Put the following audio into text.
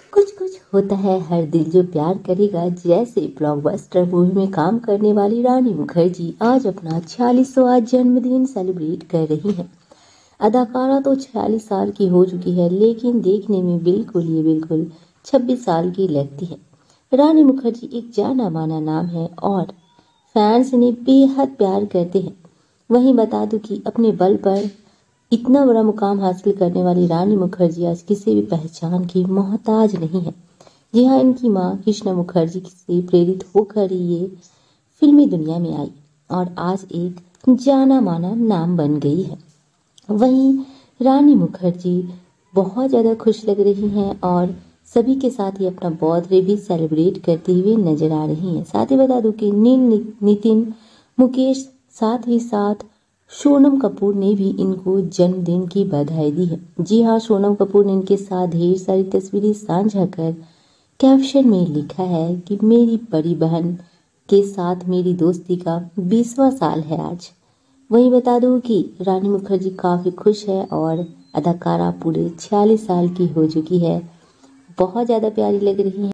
कुछ कुछ होता है हर दिल जो प्यार करेगा जैसे ब्लॉकबस्टर मूवी में काम करने वाली रानी मुखर्जी आज अपना 46वां जन्मदिन सेलिब्रेट कर रही हैं। अदाकारा तो 46 साल की हो चुकी है लेकिन देखने में बिल्कुल 26 साल की लगती है। रानी मुखर्जी एक जाना माना नाम है और फैंस इन्हें बेहद प्यार करते हैं। वहीं बता दूं कि अपने बल पर इतना बड़ा मुकाम हासिल करने वाली रानी मुखर्जी आज किसी भी पहचान की मोहताज नहीं है। जी हाँ, इनकी मां कृष्णा मुखर्जी से प्रेरित होकर ही ये फिल्मी दुनिया में आई और आज एक जाना माना नाम बन गई है। वहीं रानी मुखर्जी बहुत ज़्यादा खुश लग रही हैं और सभी के साथ ही अपना बर्थडे भी सेलिब्रेट करते हुए नजर आ रही हैं। साथ ही बता दूं कि नितिन मुकेश साथ ही साथ सोनम कपूर ने भी इनको जन्मदिन की बधाई दी है। जी हाँ, सोनम कपूर ने इनके साथ ढेर सारी तस्वीरें साझा कर कैप्शन में लिखा है कि मेरी बड़ी बहन के साथ मेरी दोस्ती का 20वां साल है आज। वहीं बता दूं कि रानी मुखर्जी काफ़ी खुश है और अदाकारा पूरे 46 साल की हो चुकी है। बहुत ज़्यादा प्यारी लग रही है।